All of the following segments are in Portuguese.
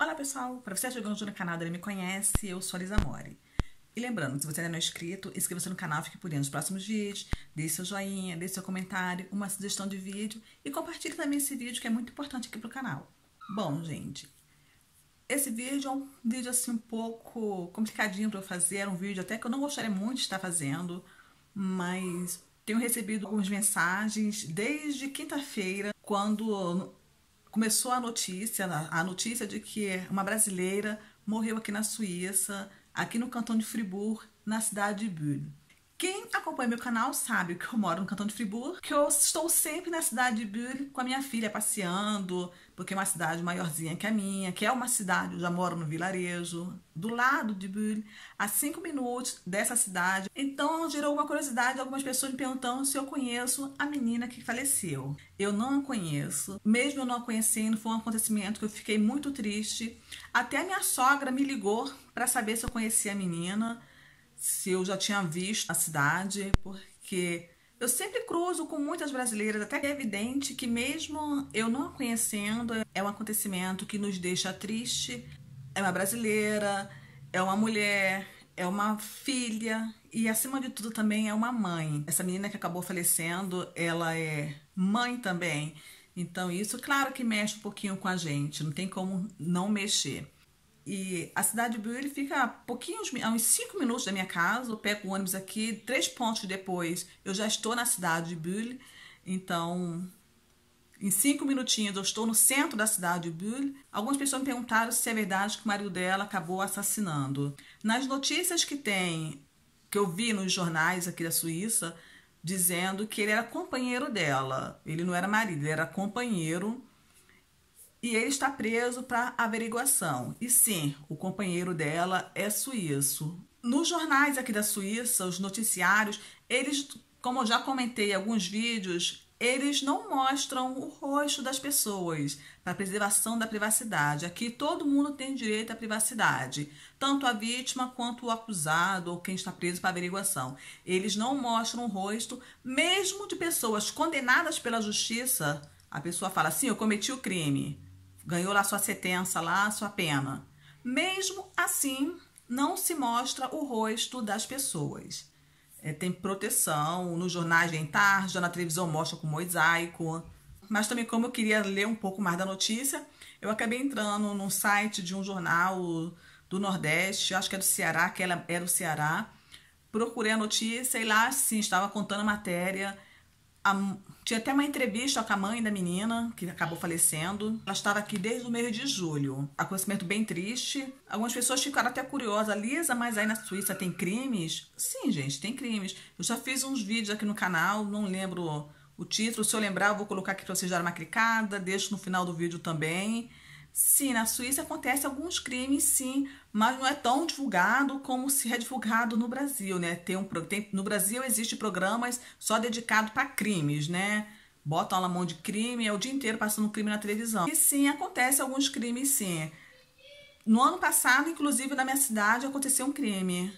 Fala pessoal, para você chegando no canal dele me conhece, eu sou a Lisa Mori. E lembrando, se você ainda não é inscrito, inscreva-se no canal, fique por dentro dos próximos vídeos, deixe seu joinha, deixe seu comentário, uma sugestão de vídeo e compartilhe também esse vídeo que é muito importante aqui pro canal. Bom, gente, esse vídeo é um vídeo assim um pouco complicadinho para eu fazer, é um vídeo até que eu não gostaria muito de estar fazendo, mas tenho recebido algumas mensagens desde quinta-feira, quando começou a notícia de que uma brasileira morreu aqui na Suíça, aqui no cantão de Fribourg, na cidade de Bulle. Quem acompanha meu canal sabe que eu moro no cantão de Fribourg, que eu estou sempre na cidade de Bulle com a minha filha passeando, porque é uma cidade maiorzinha que a minha, que é uma cidade, eu já moro no vilarejo, do lado de Bulle, a 5 minutos dessa cidade. Então gerou uma curiosidade, algumas pessoas me perguntando se eu conheço a menina que faleceu. Eu não a conheço, mesmo eu não a conhecendo, foi um acontecimento que eu fiquei muito triste. Até a minha sogra me ligou para saber se eu conhecia a menina, se eu já tinha visto a cidade, porque eu sempre cruzo com muitas brasileiras, até que é evidente que mesmo eu não a conhecendo, é um acontecimento que nos deixa triste. É uma brasileira, é uma mulher, é uma filha e acima de tudo também é uma mãe. Essa menina que acabou falecendo, ela é mãe também. Então isso, claro que mexe um pouquinho com a gente, não tem como não mexer. E a cidade de Bulle fica a uns 5 minutos da minha casa. Eu pego o ônibus aqui, 3 pontos depois eu já estou na cidade de Bulle. Então, em 5 minutinhos eu estou no centro da cidade de Bulle. Algumas pessoas me perguntaram se é verdade que o marido dela acabou assassinando. Nas notícias que eu vi nos jornais aqui da Suíça, dizendo que ele era companheiro dela. Ele não era marido, ele era companheiro. E ele está preso para averiguação. E sim, o companheiro dela é suíço. Nos jornais aqui da Suíça, os noticiários, eles, como eu já comentei em alguns vídeos, eles não mostram o rosto das pessoas para preservação da privacidade. Aqui todo mundo tem direito à privacidade, tanto a vítima quanto o acusado ou quem está preso para averiguação. Eles não mostram o rosto, mesmo de pessoas condenadas pela justiça. A pessoa fala assim, eu cometi o crime. Ganhou lá sua sentença, lá sua pena. Mesmo assim, não se mostra o rosto das pessoas. Tem proteção, nos jornais vem tarde, na televisão mostra com mosaico. Mas também, como eu queria ler um pouco mais da notícia, eu acabei entrando num site de um jornal do Nordeste, acho que é do Ceará, que ela era do Ceará. Procurei a notícia e lá, sim, estava contando a matéria. Tinha até uma entrevista com a mãe da menina, que acabou falecendo. Ela estava aqui desde o mês de julho. Acontecimento bem triste. Algumas pessoas ficaram até curiosas. Lisa, mas aí na Suíça tem crimes? Sim, gente, tem crimes. Eu já fiz uns vídeos aqui no canal, não lembro o título. Se eu lembrar, eu vou colocar aqui para vocês darem uma clicada. Deixo no final do vídeo também. Sim, na Suíça acontecem alguns crimes, sim, mas não é tão divulgado como se é divulgado no Brasil, né? No Brasil existem programas só dedicados para crimes, né? Botam lá mão de crime, é o dia inteiro passando crime na televisão. E sim, acontece alguns crimes, sim. No ano passado, inclusive, na minha cidade, aconteceu um crime.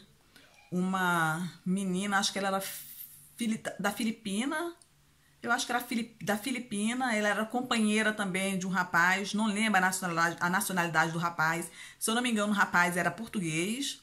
Uma menina, acho que ela era da Filipina. Eu acho que era da Filipina, ela era companheira também de um rapaz, não lembro a nacionalidade do rapaz. Se eu não me engano, o rapaz era português.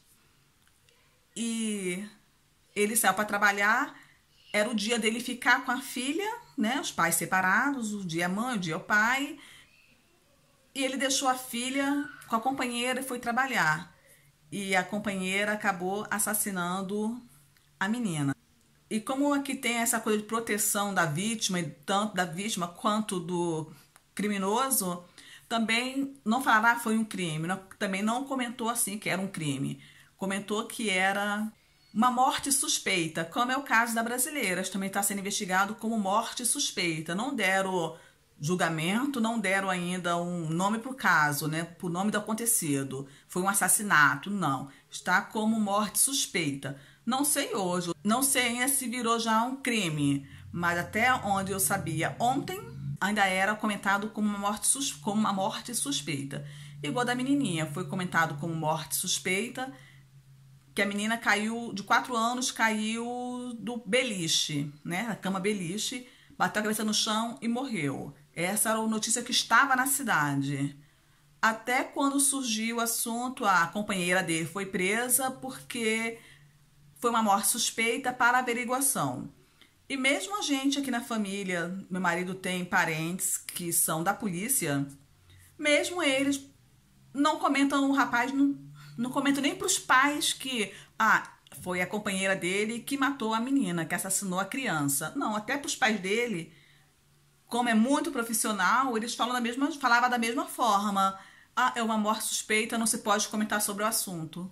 E ele saiu para trabalhar, era o dia dele ficar com a filha, né? Os pais separados, o dia é mãe, o dia é o pai. E ele deixou a filha com a companheira e foi trabalhar. E a companheira acabou assassinando a menina. E como aqui tem essa coisa de proteção da vítima, tanto da vítima quanto do criminoso, também não falará foi um crime, também não comentou assim que era um crime. Comentou que era uma morte suspeita, como é o caso da brasileira, também está sendo investigado como morte suspeita. Não deram julgamento, não deram ainda um nome para o caso, né? Para o nome do acontecido. Foi um assassinato, não. Está como morte suspeita. Não sei hoje, não sei ainda se virou já um crime, mas até onde eu sabia ontem, ainda era comentado como uma morte suspeita. Igual da menininha, foi comentado como morte suspeita, que a menina caiu, de 4 anos, caiu do beliche, né, da cama beliche, bateu a cabeça no chão e morreu. Essa era a notícia que estava na cidade. Até quando surgiu o assunto, a companheira dele foi presa porque foi uma morte suspeita para averiguação. E mesmo a gente aqui na família, meu marido tem parentes que são da polícia, mesmo eles não comentam, o rapaz não comenta nem para os pais que foi a companheira dele que matou a menina, que assassinou a criança. Não, até para os pais dele, como é muito profissional, eles falavam da mesma forma. É uma morte suspeita, não se pode comentar sobre o assunto.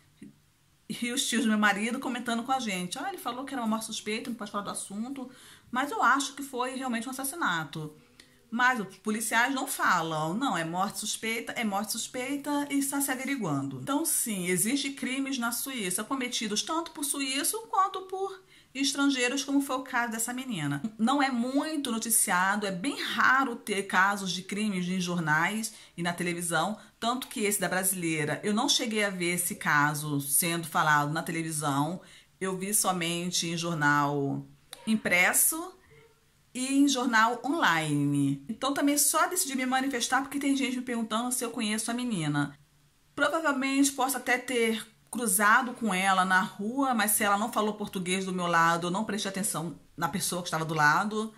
E os tios do meu marido comentando com a gente. Ele falou que era uma morte suspeita, não pode falar do assunto. Mas eu acho que foi realmente um assassinato. Mas os policiais não falam. Não, é morte suspeita e está se averiguando. Então, sim, existem crimes na Suíça cometidos tanto por suíços quanto por estrangeiros, como foi o caso dessa menina. Não é muito noticiado, é bem raro ter casos de crimes em jornais e na televisão, tanto que esse da brasileira, eu não cheguei a ver esse caso sendo falado na televisão, eu vi somente em jornal impresso e em jornal online. Então também só decidi me manifestar porque tem gente me perguntando se eu conheço a menina. Provavelmente posso até ter cruzado com ela na rua, mas se ela não falou português do meu lado, eu não prestei atenção na pessoa que estava do lado.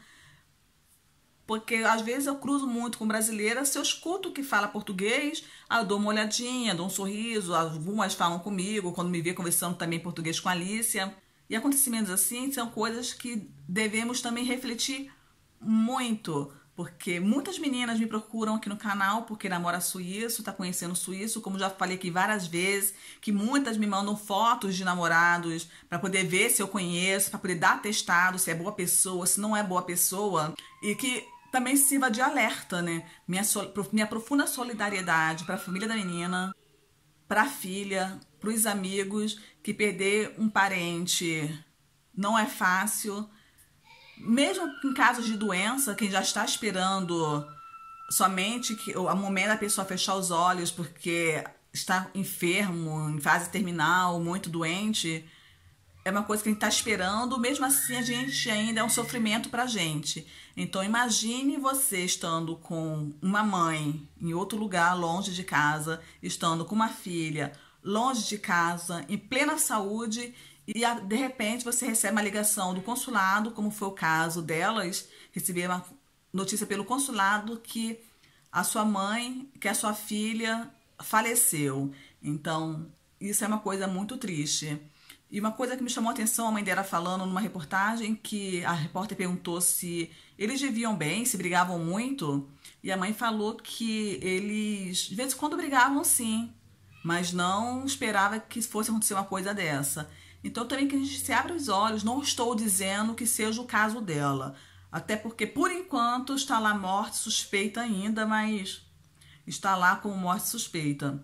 Porque às vezes eu cruzo muito com brasileira, se eu escuto que fala português, eu dou uma olhadinha, dou um sorriso, algumas falam comigo, quando me vê conversando também português com a Alicia. E acontecimentos assim são coisas que devemos também refletir muito, porque muitas meninas me procuram aqui no canal porque namora suíço, tá conhecendo suíço, como já falei aqui várias vezes, que muitas me mandam fotos de namorados para poder ver se eu conheço, para poder dar testado se é boa pessoa, se não é boa pessoa, e que também sirva de alerta, né? Minha profunda solidariedade para a família da menina, para a filha, para os amigos, que perder um parente não é fácil. Mesmo em casos de doença, quem já está esperando somente que o momento da pessoa fechar os olhos porque está enfermo, em fase terminal, muito doente, é uma coisa que a gente está esperando, mesmo assim a gente ainda é um sofrimento para a gente. Então imagine você estando com uma mãe em outro lugar, longe de casa, estando com uma filha longe de casa, em plena saúde, e de repente você recebe uma ligação do consulado, como foi o caso delas, receber uma notícia pelo consulado que a sua mãe, que a sua filha faleceu. Então, isso é uma coisa muito triste. E uma coisa que me chamou a atenção, a mãe dela falando numa reportagem, que a repórter perguntou se eles viviam bem, se brigavam muito, e a mãe falou que eles, de vez em quando, brigavam sim, mas não esperava que fosse acontecer uma coisa dessa. Então também que a gente se abra os olhos, não estou dizendo que seja o caso dela, até porque por enquanto está lá morte suspeita ainda, mas está lá como morte suspeita.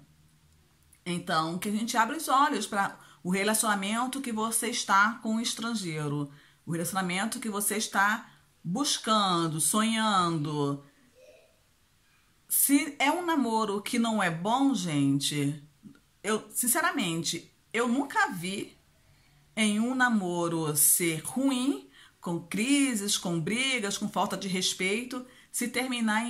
Então que a gente abra os olhos para o relacionamento que você está com o estrangeiro, o relacionamento que você está buscando, sonhando. Se é um namoro que não é bom, gente, sinceramente, eu nunca vi em um namoro ser ruim, com crises, com brigas, com falta de respeito, se terminar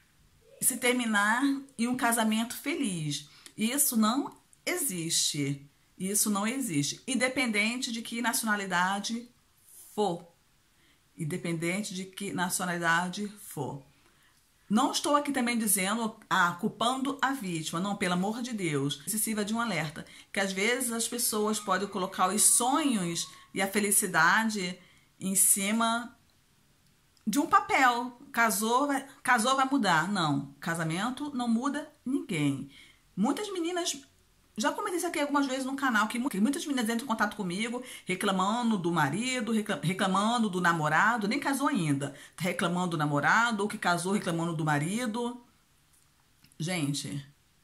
em um casamento feliz. Isso não existe. Isso não existe. Independente de que nacionalidade for. Independente de que nacionalidade for. Não estou aqui também dizendo, culpando a vítima, não, pelo amor de Deus. Se sirva de um alerta, que às vezes as pessoas podem colocar os sonhos e a felicidade em cima de um papel. Casou, vai mudar. Não, casamento não muda ninguém. Muitas meninas, já comentei isso aqui algumas vezes no canal, que muitas meninas entram em contato comigo reclamando do marido, reclamando do namorado, nem casou ainda, tá reclamando do namorado, ou que casou reclamando do marido. Gente,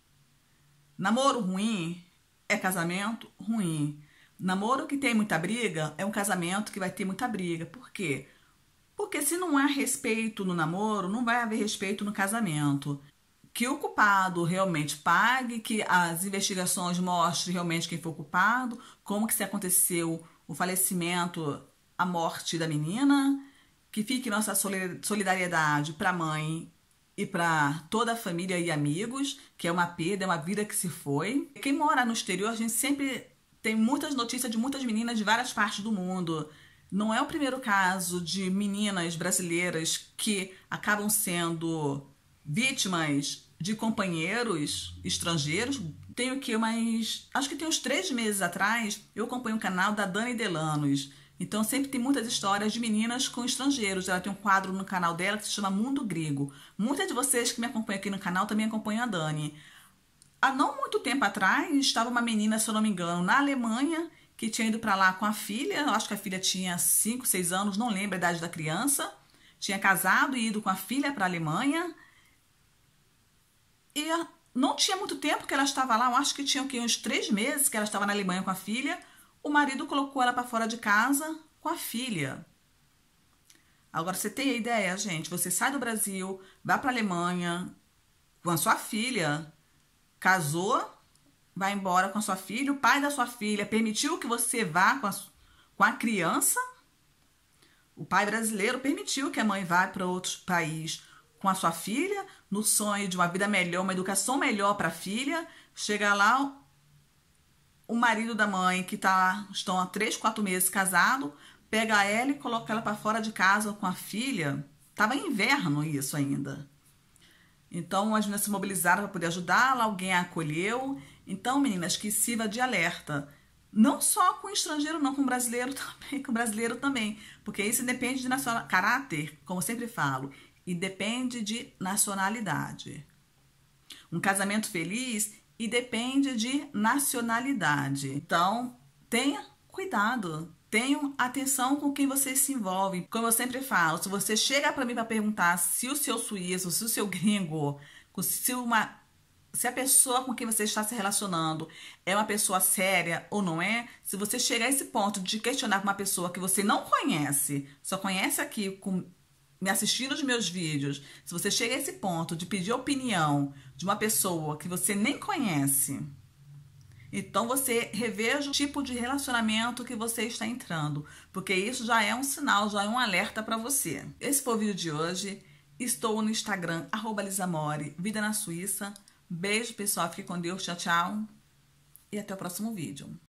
namoro ruim é casamento ruim. Namoro que tem muita briga é um casamento que vai ter muita briga. Por quê? Porque se não há respeito no namoro, não vai haver respeito no casamento. Que o culpado realmente pague, que as investigações mostrem realmente quem foi o culpado, como que se aconteceu o falecimento, a morte da menina, que fique nossa solidariedade para a mãe e para toda a família e amigos, que é uma perda, é uma vida que se foi. Quem mora no exterior, a gente sempre tem muitas notícias de muitas meninas de várias partes do mundo. Não é o primeiro caso de meninas brasileiras que acabam sendo vítimas de companheiros estrangeiros. Tenho que acho que tem uns 3 meses atrás, eu acompanho o canal da Dani Delanos. Então sempre tem muitas histórias de meninas com estrangeiros. Ela tem um quadro no canal dela que se chama Mundo Grego. Muitas de vocês que me acompanham aqui no canal também acompanham a Dani. Há não muito tempo atrás, estava uma menina, se eu não me engano, na Alemanha, que tinha ido para lá com a filha. Eu acho que a filha tinha 5, 6 anos, não lembro a idade da criança. Tinha casado e ido com a filha para a Alemanha. E não tinha muito tempo que ela estava lá, eu acho que tinha uns 3 meses que ela estava na Alemanha com a filha. O marido colocou ela para fora de casa com a filha. Agora, você tem a ideia, gente? Você sai do Brasil, vai para a Alemanha com a sua filha, casou, vai embora com a sua filha, o pai da sua filha permitiu que você vá com a criança. O pai brasileiro permitiu que a mãe vá para outro país com a sua filha, no sonho de uma vida melhor, uma educação melhor para a filha. Chega lá, o marido da mãe, que estão há 3, 4 meses casado, pega ela e coloca ela para fora de casa com a filha. Tava inverno isso ainda. Então as meninas se mobilizaram para poder ajudá-la, alguém a acolheu. Então, meninas, que sirva de alerta. Não só com o estrangeiro, não, com o brasileiro também, com o brasileiro também. Porque isso depende de caráter, como eu sempre falo, e depende de nacionalidade. Um casamento feliz e depende de nacionalidade. Então, tenha cuidado, tenham atenção com quem você se envolve. Como eu sempre falo, se você chega para mim para perguntar se o seu suíço, se o seu gringo, se a pessoa com quem você está se relacionando é uma pessoa séria ou não é, se você chegar a esse ponto de questionar uma pessoa que você não conhece, só conhece aqui me assistindo os meus vídeos, se você chega a esse ponto de pedir opinião de uma pessoa que você nem conhece, então você reveja o tipo de relacionamento que você está entrando, porque isso já é um sinal, já é um alerta para você. Esse foi o vídeo de hoje. Estou no Instagram, @lisamore, Vida na Suíça. Beijo, pessoal. Fique com Deus. Tchau, tchau. E até o próximo vídeo.